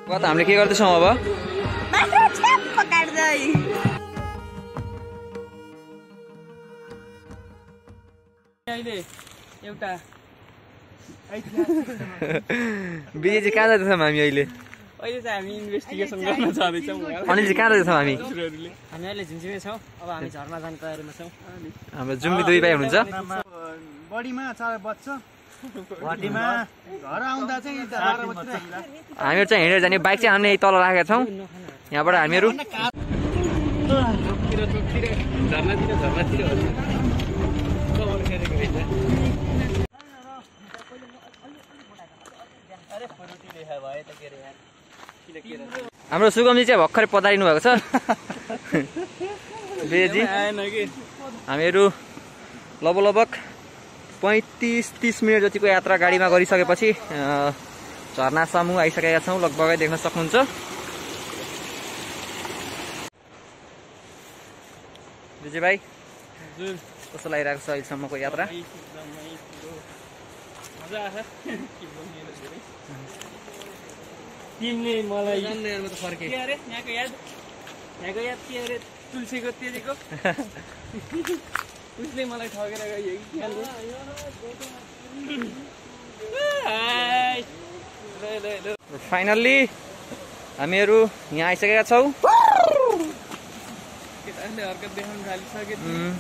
त हामीले के गर्दैछौँ अब? विजय चाहिँ कहाँ जाँदैछौँ हामी अहिले? अहिले चाहिँ हामी इन्भेस्टिगेसन गर्न जाँदैछौँ। अनि चाहिँ कहाँ जाँदैछौँ हामी? हामी अहिले झिमझिमे छौँ। अब हामी झर्ना जाने तयारीमा छौँ। हाम्रो जुम्बी दुई भाइ हुनुहुन्छ। बडीमा 4 बज्छ, घटीमा घर आउँदा चाहिँ 12 बज्छ। हामीहरू चाहिँ हिँडेर जाने बाइक चाहिँ हामीले तल राखेका छौँ। यहाँबाट हामीहरू हाम्रो सुगमजी चाहिँ भर्खरै पधारिनु भएको छ। बेजी हामीहरू लगभग 35-30 मिनट जतिको यात्रा गाडीमा गरिसकेपछि झरना समूह आइसकेका छौँ। लगभगै देख्न सक्नुहुन्छ। विजय भाइ कस्तो लागिरहेको छ अहिलेसम्मको यात्रा? तिमीले मलाई फर्के अरे यहाँको याद के अरे तुलसीको तेजीको उसले मलाई ठगेर गयो कि फाइनल्ली हामीहरू यहाँ आइसकेका छौँ। हरकत देखाउनु थालिसके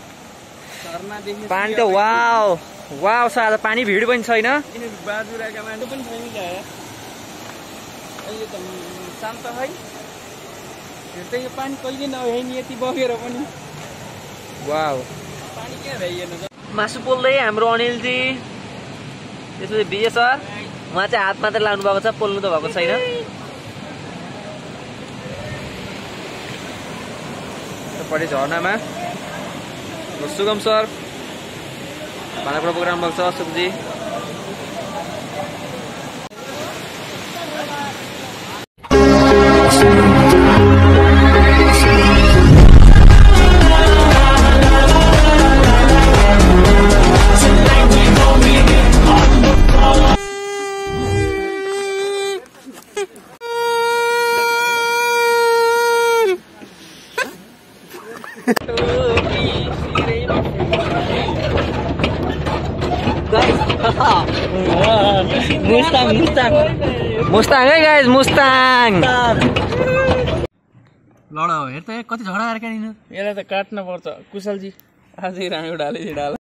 पानी त वाव वाव छ। आज पानी भिड पनि छैन। बाजुराका मान्छे पनि छैन क्या अहिले त शान्त है। हेर्दै यो पानी कहिले नभए नि यति बगेर पनि वाव पानी क्या भइएन। मासु पोल्दै हाम्रो अनिलजी, त्यसपछि विजय सर, उहाँ चाहिँ हात मात्रै लाग्नु भएको छ, पोल्नु त भएको छैन। पढे झर्नामा सुगम सर भाँडाकुँडा प्रोग्राम भएको छ। सुखजी मुस्ताङ है गाइस, मुस्ताङ लड हेर त कति झगडा गरेर काट्नु। यसलाई त काट्न पर्छ कुशलजी। आजै रायो डाले